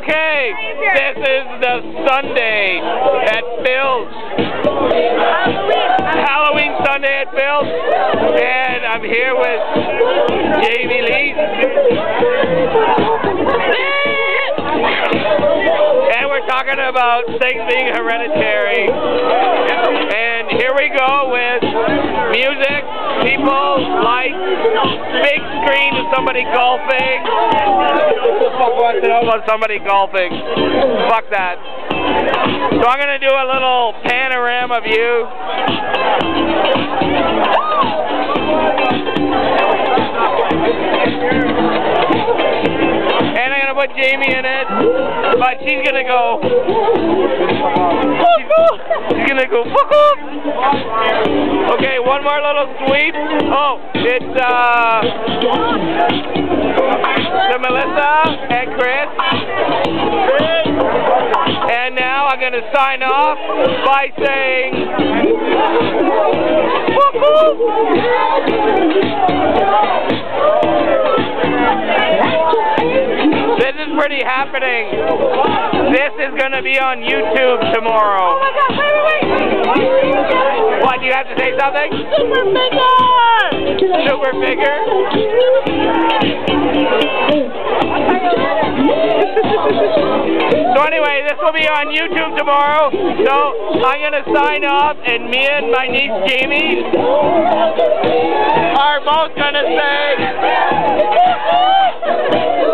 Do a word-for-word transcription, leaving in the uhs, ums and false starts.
Okay, this is the Sunday at Phil's. Halloween. Halloween Sunday at Phil's. And I'm here with Jamie Lee. And we're talking about things being hereditary. And here we go with music, people, lights, big screen of somebody golfing. Fuck wants to know about somebody golfing. Fuck that. So I'm going to do a little panorama view. And I'm going to put Jamie in it, but she's going to go, she's going to go, fuck off. Okay, one more little sweep. Oh, it's, uh, to Melissa and Chris. And now I'm going to sign off by saying, fuck off. This is pretty happening. This is going to be on YouTube tomorrow. Oh my God, wait, wait, wait. What, you have to say something? Super figure! Super figure? So anyway, this will be on YouTube tomorrow. So I'm going to sign off, and me and my niece Jamie are both going to say...